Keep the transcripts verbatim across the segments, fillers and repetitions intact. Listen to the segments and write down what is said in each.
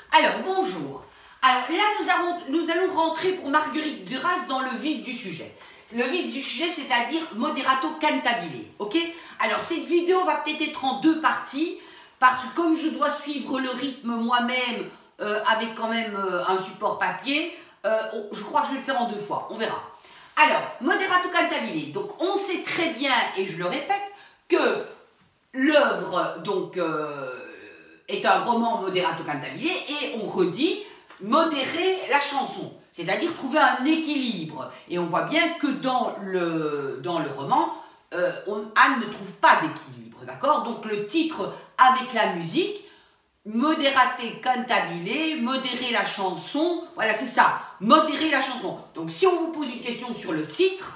Alors, bonjour. Alors là, nous, avons, nous allons rentrer pour Marguerite Duras dans le vif du sujet. Le vif du sujet, c'est-à-dire moderato cantabile, ok? Alors, cette vidéo va peut-être être en deux parties, parce que comme je dois suivre le rythme moi-même, euh, avec quand même euh, un support papier, euh, je crois que je vais le faire en deux fois, on verra. Alors, moderato cantabile, donc on sait très bien, et je le répète, que l'œuvre, donc... Euh, est un roman moderato cantabile et on redit modérer la chanson, c'est-à-dire trouver un équilibre. Et on voit bien que dans le, dans le roman, euh, on, Anne ne trouve pas d'équilibre, d'accord? Donc le titre avec la musique, moderate cantabile, modérer la chanson, voilà c'est ça, modérer la chanson. Donc si on vous pose une question sur le titre,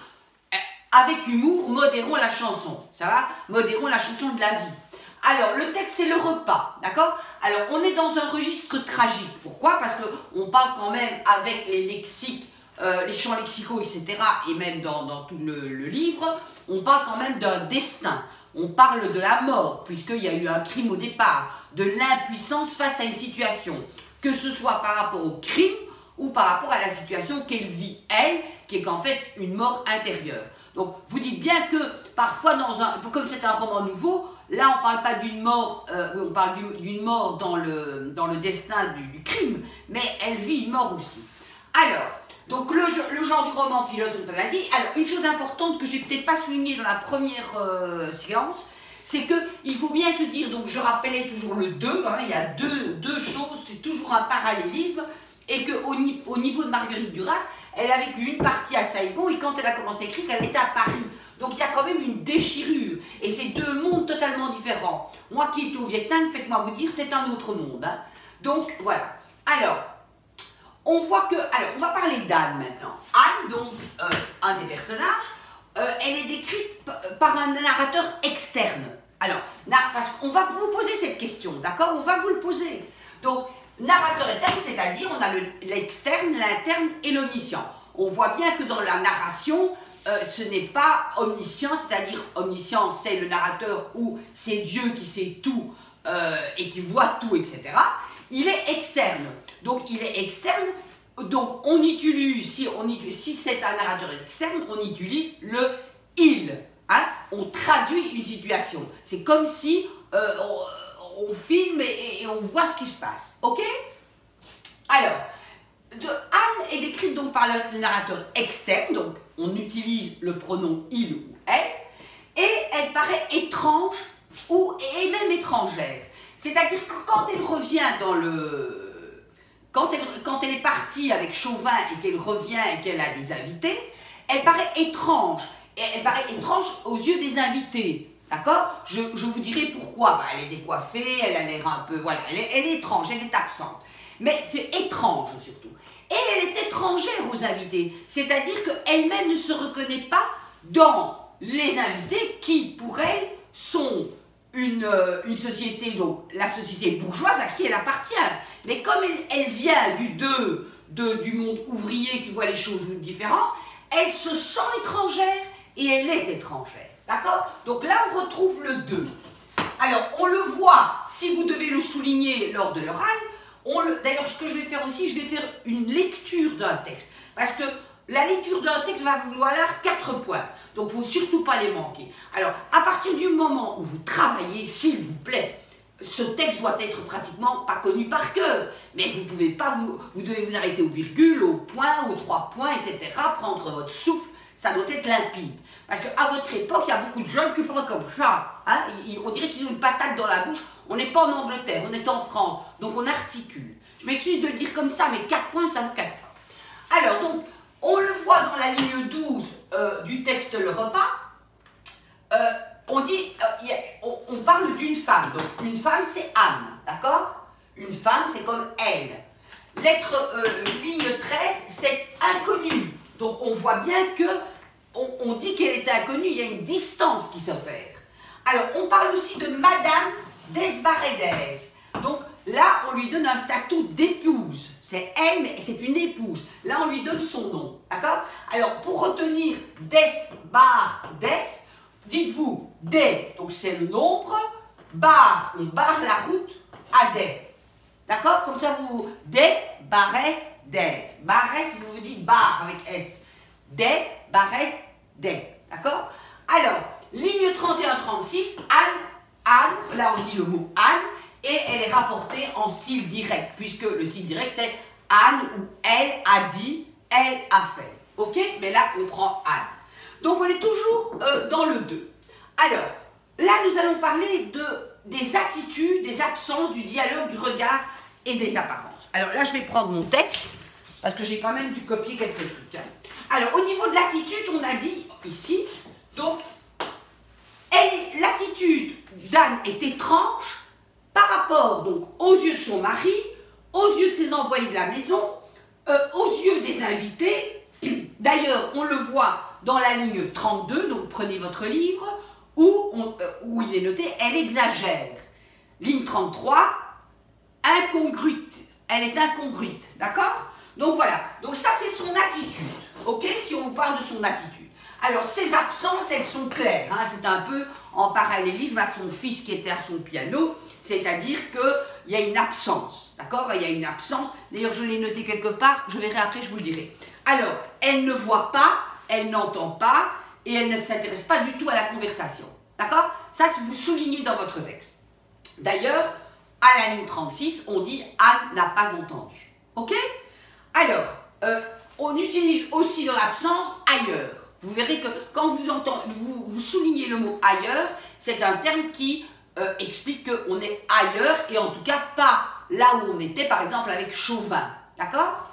avec humour, modérons la chanson, ça va? Modérons la chanson de la vie. Alors, le texte, c'est le repas, d'accord? Alors, on est dans un registre tragique. Pourquoi? Parce qu'on parle quand même avec les lexiques, euh, les champs lexicaux, et cetera, et même dans, dans tout le, le livre, on parle quand même d'un destin. On parle de la mort, puisqu'il y a eu un crime au départ, de l'impuissance face à une situation, que ce soit par rapport au crime ou par rapport à la situation qu'elle vit, elle, qui est qu'en fait une mort intérieure. Donc, vous dites bien que parfois, dans un, comme c'est un roman nouveau, là, on ne parle pas d'une mort, euh, on parle d'une mort dans le, dans le destin du, du crime, mais elle vit une mort aussi. Alors, donc le, le genre du roman philosophe, on l'a dit. Alors, une chose importante que je n'ai peut-être pas soulignée dans la première euh, séance, c'est qu'il faut bien se dire, donc je rappelais toujours le deux, hein, il y a deux, deux choses, c'est toujours un parallélisme, et qu'au au niveau de Marguerite Duras, elle a vécu une partie à Saigon, et quand elle a commencé à écrire, elle était à Paris. Donc il y a quand même une déchirure, et c'est deux mondes totalement différents. Moi qui étais au Vietnam, faites-moi vous dire, c'est un autre monde. Hein. Donc voilà. Alors, on voit que... Alors, on va parler d'Anne maintenant. Anne, donc, euh, un des personnages, euh, elle est décrite par un narrateur externe. Alors, parce qu'on va vous poser cette question, d'accord? On va vous le poser. Donc, narrateur externe, c'est-à-dire on a l'externe, l'interne et l'omniscient. On voit bien que dans la narration, Euh, ce n'est pas omniscient, c'est-à-dire omniscient, c'est le narrateur ou c'est Dieu qui sait tout euh, et qui voit tout, et cetera. Il est externe. Donc, il est externe. Donc, on utilise, si, on utilise, si c'est un narrateur externe, on utilise le « il hein ». On traduit une situation. C'est comme si euh, on, on filme et, et on voit ce qui se passe. OK? Alors, de, Anne est décrite donc par le narrateur externe, donc on utilise le pronom il ou elle, et elle paraît étrange ou et même étrangère. C'est-à-dire que quand elle revient dans le... Quand elle, quand elle est partie avec Chauvin et qu'elle revient et qu'elle a des invités, elle paraît étrange. Et elle paraît étrange aux yeux des invités. D'accord? je, je vous dirai pourquoi. Bah, elle est décoiffée, elle a l'air un peu... Voilà, elle est, elle est étrange, elle est absente. Mais c'est étrange surtout. Et elle est étrangère aux invités, c'est-à-dire qu'elle-même ne se reconnaît pas dans les invités qui, pour elle, sont une, euh, une société, donc la société bourgeoise à qui elle appartient. Mais comme elle, elle vient du deux, de, du monde ouvrier qui voit les choses différentes, elle se sent étrangère et elle est étrangère. D'accord? Donc là, on retrouve le deux. Alors, on le voit, si vous devez le souligner lors de l'oral. D'ailleurs, ce que je vais faire aussi, je vais faire une lecture d'un texte. Parce que la lecture d'un texte va vouloir quatre points. Donc, il ne faut surtout pas les manquer. Alors, à partir du moment où vous travaillez, s'il vous plaît, ce texte doit être pratiquement pas connu par cœur. Mais vous pouvez pas, vous, vous devez vous arrêter aux virgules, aux points, aux trois points, et cetera. Prendre votre souffle, ça doit être limpide. Parce qu'à votre époque, il y a beaucoup de jeunes qui parlent comme ça. Hein? On dirait qu'ils ont une patate dans la bouche. On n'est pas en Angleterre, on est en France. Donc on articule. Je m'excuse de le dire comme ça, mais quatre points, ça ne vous casse pas. Alors, donc, on le voit dans la ligne douze euh, du texte Le Repas. Euh, on dit, euh, y a, on, on parle d'une femme. Donc, une femme, c'est Anne. D'accord? Une femme, c'est comme elle. Lettre, euh, ligne treize, c'est inconnu. Donc, on voit bien que On, on dit qu'elle est inconnue, il y a une distance qui s'opère. Alors, on parle aussi de Madame Desbaredes. Donc, là, on lui donne un statut d'épouse. C'est elle, mais c'est une épouse. Là, on lui donne son nom. D'accord? Alors, pour retenir Desbaredes, dites-vous des, donc c'est le nombre, bar, on barre la route, à des. D'accord? Comme ça, vous... Des, barès, des. Barès, vous vous dites bar avec S. Des, barès, des. D'accord? Alors, ligne trente et un trente-six, Anne, Anne, là on dit le mot Anne, et elle est rapportée en style direct, puisque le style direct c'est Anne ou elle a dit, elle a fait. Ok? Mais là on prend Anne. Donc on est toujours euh, dans le deux. Alors, là nous allons parler de, des attitudes, des absences, du dialogue, du regard et des apparences. Alors là je vais prendre mon texte, parce que j'ai quand même dû copier quelques trucs. Hein. Alors au niveau de l'attitude, on a dit ici, donc l'attitude d'Anne est étrange par rapport donc aux yeux de son mari, aux yeux de ses employés de la maison, euh, aux yeux des invités. D'ailleurs, on le voit dans la ligne trente-deux, donc prenez votre livre, où, on, euh, où il est noté « Elle exagère ». Ligne trente-trois, incongruite. Elle est incongruite, d'accord? Donc voilà, donc ça c'est son attitude, ok? Si on vous parle de son attitude. Alors, ces absences, elles sont claires, hein, c'est un peu en parallélisme à son fils qui était à son piano, c'est-à-dire qu'il y a une absence, d'accord? Il y a une absence, d'ailleurs je l'ai noté quelque part, je verrai après, je vous le dirai. Alors, elle ne voit pas, elle n'entend pas, et elle ne s'intéresse pas du tout à la conversation, d'accord? Ça, vous soulignez dans votre texte. D'ailleurs, à la ligne trente-six, on dit « Anne n'a pas entendu », ok? Alors, euh, on utilise aussi dans l'absence « ailleurs ». Vous verrez que quand vous, entendez, vous, vous soulignez le mot ailleurs, c'est un terme qui euh, explique qu'on est ailleurs et en tout cas pas là où on était, par exemple avec Chauvin. D'accord?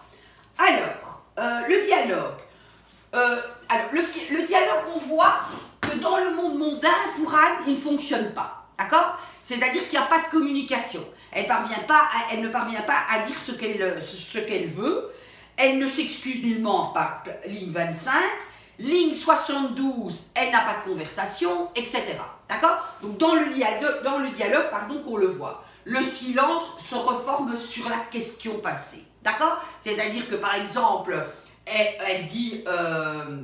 Alors, euh, le dialogue. Euh, alors, le, le dialogue, on voit que dans le monde mondain, pour Anne, il ne fonctionne pas. D'accord? C'est-à-dire qu'il n'y a pas de communication. Elle, parvient pas à, elle ne parvient pas à dire ce qu'elle ce qu'elle veut. Elle ne s'excuse nullement par ligne vingt-cinq. Ligne soixante-douze, elle n'a pas de conversation, et cetera. D'accord? Donc dans le dialogue, dans le dialogue pardon, qu'on le voit, le silence se reforme sur la question passée. D'accord? C'est-à-dire que par exemple, elle, elle dit, euh,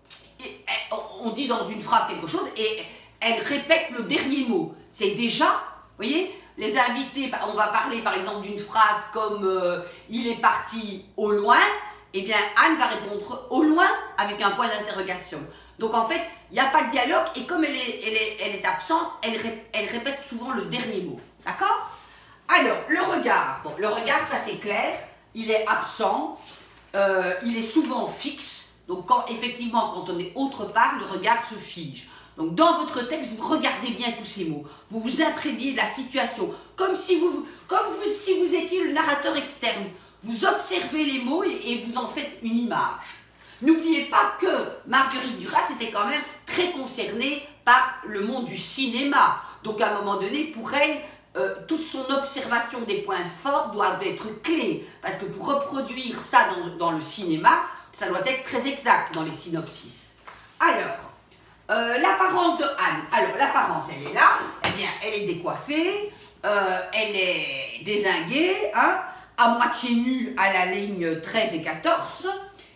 elle, on dit dans une phrase quelque chose et elle répète le dernier mot. C'est déjà, vous voyez, les invités, on va parler par exemple d'une phrase comme euh, il est parti au loin. Eh bien, Anne va répondre au loin avec un point d'interrogation. Donc, en fait, il n'y a pas de dialogue et comme elle est, elle est, elle est absente, elle, ré, elle répète souvent le dernier mot. D'accord? Alors, le regard. Bon, le regard, ça c'est clair. Il est absent. Euh, il est souvent fixe. Donc, quand, effectivement, quand on est autre part, le regard se fige. Donc, dans votre texte, vous regardez bien tous ces mots. Vous vous imprégnez de la situation. Comme si vous, comme vous, si vous étiez le narrateur externe. Vous observez les mots et, et vous en faites une image. N'oubliez pas que Marguerite Duras était quand même très concernée par le monde du cinéma. Donc à un moment donné, pour elle, euh, toute son observation des points forts doit être clé. Parce que pour reproduire ça dans, dans le cinéma, ça doit être très exact dans les synopsis. Alors, euh, l'apparence de Anne. Alors l'apparence, elle est là. Eh bien, elle est décoiffée, euh, elle est dézinguée, hein, à moitié nue à la ligne treize et quatorze,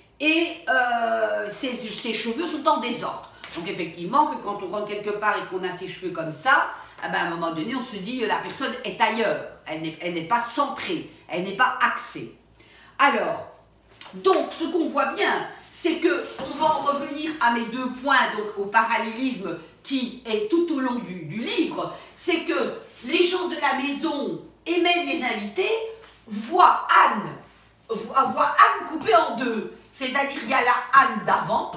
et euh, ses, ses cheveux sont en désordre. Donc effectivement, que quand on rentre quelque part et qu'on a ses cheveux comme ça, eh ben, à un moment donné, on se dit la personne est ailleurs, elle n'est pas centrée, elle n'est pas axée. Alors, donc ce qu'on voit bien, c'est que on va en revenir à mes deux points, donc au parallélisme qui est tout au long du, du livre, c'est que les gens de la maison et même les invités voit Anne, voit Anne coupée en deux. C'est-à-dire il y a la Anne d'avant.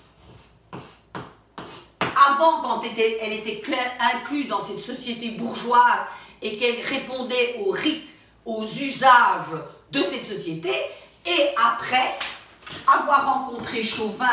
Avant, quand elle était, elle était inclue dans cette société bourgeoise et qu'elle répondait aux rites, aux usages de cette société. Et après, avoir rencontré Chauvin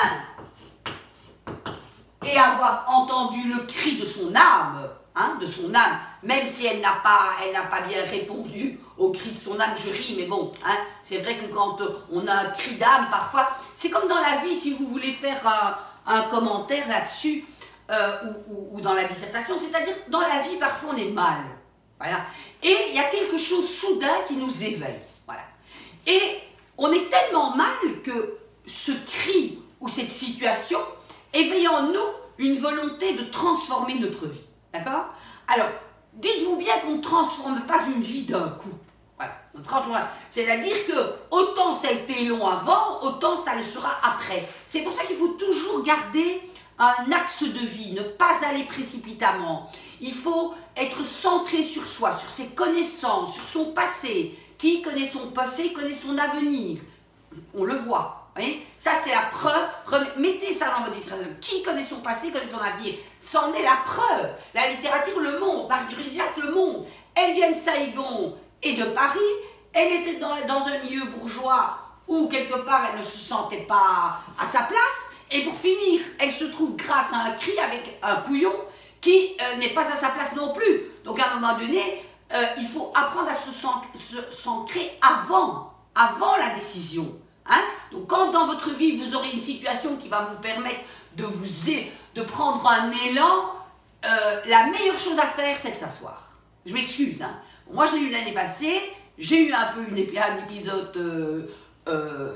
et avoir entendu le cri de son âme, hein, de son âme, même si elle n'a pas, elle n'a pas bien répondu au cri de son âme, je ris, mais bon, hein, c'est vrai que quand on a un cri d'âme, parfois, c'est comme dans la vie, si vous voulez faire un, un commentaire là-dessus, euh, ou, ou, ou dans la dissertation, c'est-à-dire dans la vie, parfois on est mal, voilà, et il y a quelque chose soudain qui nous éveille, voilà, et on est tellement mal que ce cri ou cette situation éveille en nous une volonté de transformer notre vie, d'accord? Alors, dites-vous bien qu'on ne transforme pas une vie d'un coup. Voilà. C'est-à-dire que autant ça a été long avant, autant ça le sera après. C'est pour ça qu'il faut toujours garder un axe de vie, ne pas aller précipitamment. Il faut être centré sur soi, sur ses connaissances, sur son passé. Qui connaît son passé, connaît son avenir. On le voit. Voyez, ça c'est la preuve. Mettez ça dans votre littérature. Qui connaît son passé, connaît son avenir. C'en est la preuve. La littérature le montre. Marguerite Duras le montre. Elle vient de Saigon et de Paris. Elle était dans, dans un milieu bourgeois où quelque part elle ne se sentait pas à sa place. Et pour finir, elle se trouve grâce à un cri avec un couillon qui euh, n'est pas à sa place non plus. Donc à un moment donné, euh, il faut apprendre à se s'ancrer avant, avant la décision. Hein? Donc quand dans votre vie, vous aurez une situation qui va vous permettre de, vous, de prendre un élan, euh, la meilleure chose à faire, c'est de s'asseoir. Je m'excuse. Hein? Moi, je l'ai eu l'année passée, j'ai eu un peu une, un épisode... Euh, euh,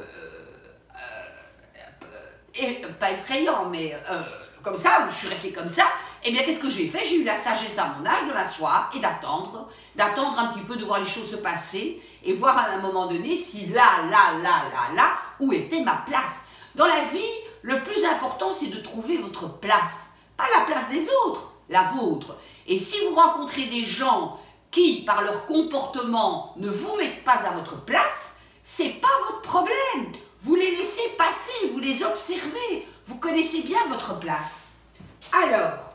Et, pas effrayant, mais euh, comme ça, je suis restée comme ça, et bien qu'est-ce que j'ai fait? J'ai eu la sagesse à mon âge de m'asseoir et d'attendre, d'attendre un petit peu, de voir les choses se passer, et voir à un moment donné si là, là, là, là, là, où était ma place. Dans la vie, le plus important, c'est de trouver votre place, pas la place des autres, la vôtre. Et si vous rencontrez des gens qui, par leur comportement, ne vous mettent pas à votre place, c'est pas votre problème. Vous les laissez passer, vous les observez, vous connaissez bien votre place. Alors,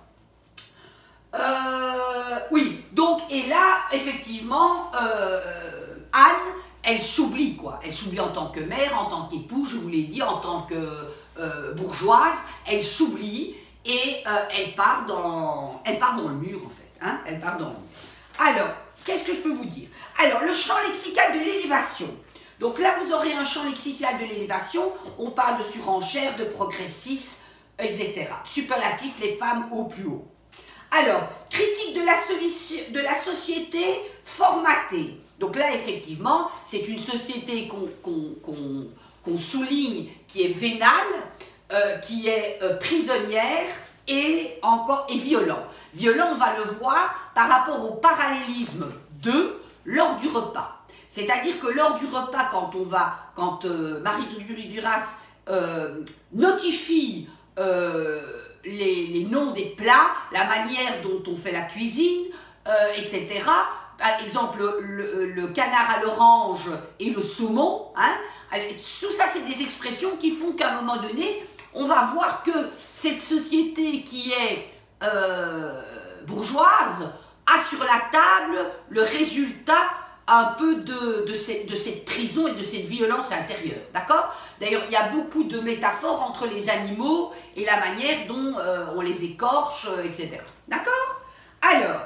euh, oui, donc, et là, effectivement, euh, Anne, elle s'oublie, quoi. Elle s'oublie en tant que mère, en tant qu'épouse, je vous l'ai dit, en tant que euh, bourgeoise, elle s'oublie et euh, elle, part dans, elle part dans le mur, en fait. Hein, elle part dans le mur. Alors, qu'est-ce que je peux vous dire? Alors, le champ lexical de l'élévation. Donc là, vous aurez un champ lexical de l'élévation, on parle de surenchère, de progressisme, et cetera. Superlatif, les femmes au plus haut. Alors, critique de la, de la société formatée. Donc là, effectivement, c'est une société qu'on qu'on, qu'on, qu'on souligne, qui est vénale, euh, qui est euh, prisonnière et encore et violent. Violent, on va le voir par rapport au parallélisme de lors du repas. C'est-à-dire que lors du repas, quand on va, quand euh, Marguerite Duras euh, notifie euh, les, les noms des plats, la manière dont on fait la cuisine, euh, et cetera. Par exemple, le, le canard à l'orange et le saumon, hein, tout ça, c'est des expressions qui font qu'à un moment donné, on va voir que cette société qui est euh, bourgeoise a sur la table le résultat un peu de, de, cette, de cette prison et de cette violence intérieure, d'accord? D'ailleurs, il y a beaucoup de métaphores entre les animaux et la manière dont euh, on les écorche, euh, et cetera. D'accord? Alors,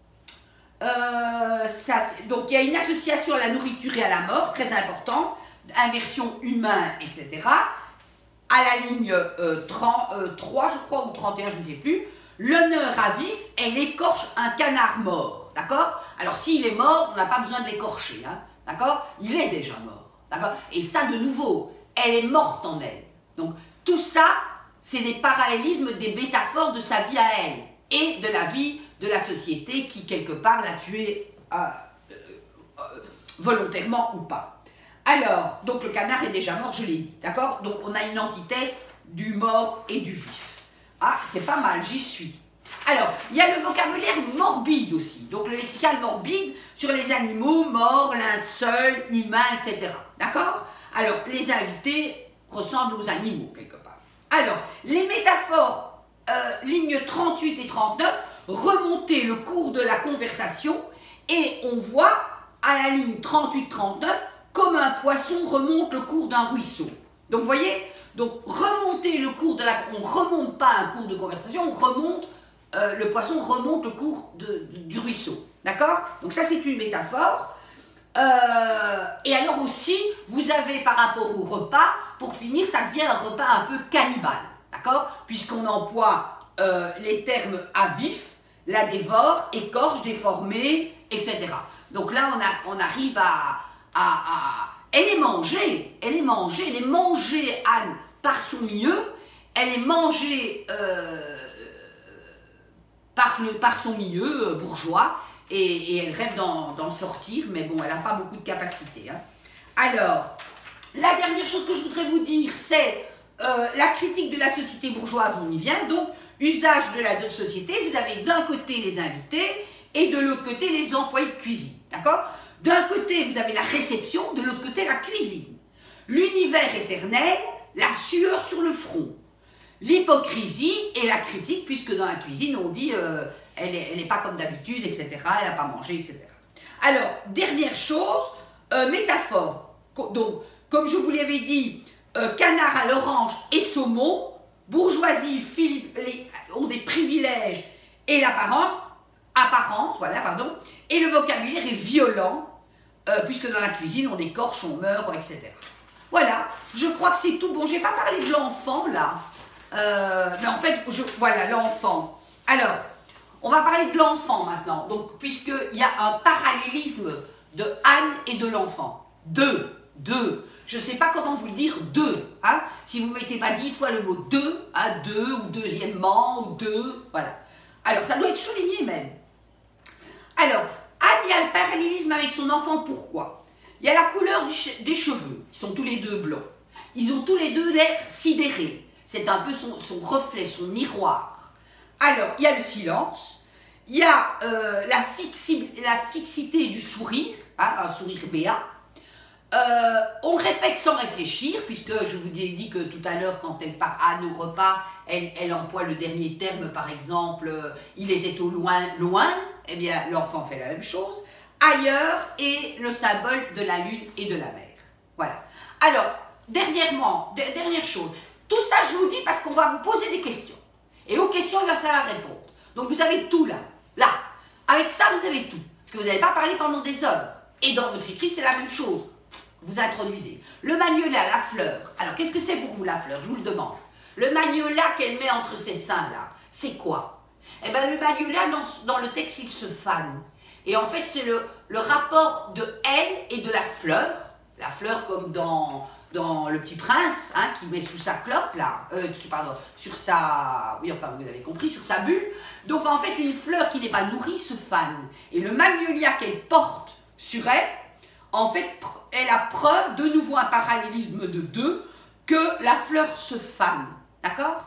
euh, ça, donc il y a une association à la nourriture et à la mort, très important, inversion humain, et cetera. À la ligne euh, trente-trois, je crois, ou trente et un, je ne sais plus, l'honneur à vif, elle écorche un canard mort. D'accord? Alors, s'il est mort, on n'a pas besoin de l'écorcher, hein, d'accord? Il est déjà mort, d'accord? Et ça, de nouveau, elle est morte en elle. Donc, tout ça, c'est des parallélismes, des métaphores de sa vie à elle et de la vie de la société qui, quelque part, l'a tuée euh, euh, euh, volontairement ou pas. Alors, donc, le canard est déjà mort, je l'ai dit, d'accord? Donc, on a une antithèse du mort et du vif. Ah, c'est pas mal, j'y suis. Alors, il y a le vocabulaire morbide aussi, donc le lexical morbide sur les animaux, morts, linceul, humains, et cetera. D'accord? Alors, les invités ressemblent aux animaux, quelque part. Alors, les métaphores, euh, lignes trente-huit et trente-neuf, remonter le cours de la conversation, et on voit, à la ligne trente-huit trente-neuf, comme un poisson remonte le cours d'un ruisseau. Donc, vous voyez? Donc, remonter le cours de la... On ne remonte pas un cours de conversation, on remonte... Euh, le poisson remonte le cours de, de, du ruisseau. D'accord? Donc ça, c'est une métaphore. Euh, et alors aussi, vous avez par rapport au repas, pour finir, ça devient un repas un peu cannibale. D'accord? Puisqu'on emploie euh, les termes à vif, la dévore, écorche, déformé, et cetera. Donc là, on, a, on arrive à, à, à... Elle est mangée, elle est mangée, elle est mangée, Anne, par son milieu, elle est mangée... Euh, Par, le, par son milieu euh, bourgeois, et, et elle rêve d'en sortir, mais bon, elle n'a pas beaucoup de capacité. Hein. Alors, la dernière chose que je voudrais vous dire, c'est euh, la critique de la société bourgeoise, on y vient, donc usage de la de société, vous avez d'un côté les invités et de l'autre côté les employés de cuisine, d'accord? D'un côté, vous avez la réception, de l'autre côté, la cuisine. L'univers éternel, la sueur sur le front. L'hypocrisie et la critique, puisque dans la cuisine, on dit euh, elle n'est elle est pas comme d'habitude, et cetera. Elle n'a pas mangé, et cetera. Alors, dernière chose, euh, métaphore. Donc, comme je vous l'avais dit, euh, canard à l'orange et saumon, bourgeoisie, Philippe, les, ont des privilèges et l'apparence, apparence, voilà, pardon, et le vocabulaire est violent, euh, puisque dans la cuisine, on écorche, on meurt, et cetera. Voilà, je crois que c'est tout. Bon, je n'ai pas parlé de l'enfant, là, euh, mais en fait, je, voilà, l'enfant. Alors, on va parler de l'enfant maintenant, donc, puisqu'il y a un parallélisme de Anne et de l'enfant. Deux, deux. Je ne sais pas comment vous le dire, deux. Hein, si vous ne mettez pas dix fois le mot deux, hein, deux, ou deuxièmement, ou deux, voilà. Alors, ça doit être souligné même. Alors, Anne, il y a le parallélisme avec son enfant, pourquoi? Il y a la couleur du che des cheveux, ils sont tous les deux blancs. Ils ont tous les deux l'air sidérés. C'est un peu son, son reflet, son miroir. Alors, il y a le silence, il y a euh, la, fixi la fixité du sourire, hein, un sourire béat. Euh, on répète sans réfléchir, puisque je vous ai dit que tout à l'heure, quand elle part à nos repas, elle, elle emploie le dernier terme, par exemple, euh, il était au loin, loin, eh bien l'enfant fait la même chose, ailleurs, et le symbole de la lune et de la mer. Voilà. Alors, dernièrement, de, dernière chose, tout ça je vous dis parce qu'on va vous poser des questions, et aux questions il va falloir répondre. Donc vous avez tout là, là, avec ça vous avez tout, parce que vous n'allez pas parler pendant des heures, et dans votre écrit c'est la même chose. Vous introduisez le magnolia, la fleur. Alors, qu'est-ce que c'est pour vous la fleur? Je vous le demande. Le magnolia qu'elle met entre ses seins, là, c'est quoi? Eh bien, le magnolia, dans, dans le texte, il se fane. Et en fait, c'est le, le rapport de elle et de la fleur. La fleur comme dans, dans Le Petit Prince, hein, qui met sous sa clope, là. Euh, pardon, sur sa... Oui, enfin, vous avez compris, sur sa bulle. Donc, en fait, une fleur qui n'est pas nourrie se fane. Et le magnolia qu'elle porte sur elle, en fait, est la preuve, de nouveau un parallélisme de deux, que la fleur se fane. D'accord?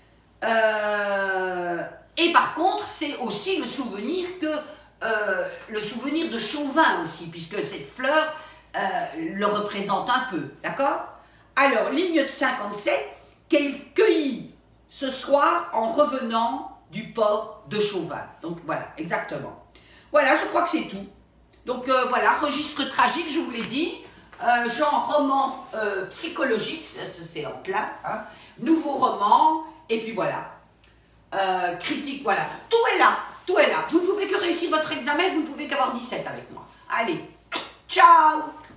euh, Et par contre, c'est aussi le souvenir que euh, le souvenir de Chauvin aussi, puisque cette fleur euh, le représente un peu. D'accord? Alors, ligne cinquante-sept, qu'elle cueillit ce soir en revenant du port de Chauvin. Donc voilà, exactement. Voilà, je crois que c'est tout. Donc euh, voilà, registre tragique, je vous l'ai dit, euh, genre roman euh, psychologique, c'est en plein, hein, nouveau roman, et puis voilà, euh, critique, voilà, tout est là, tout est là. Vous ne pouvez que réussir votre examen, vous ne pouvez qu'avoir dix-sept avec moi. Allez, ciao!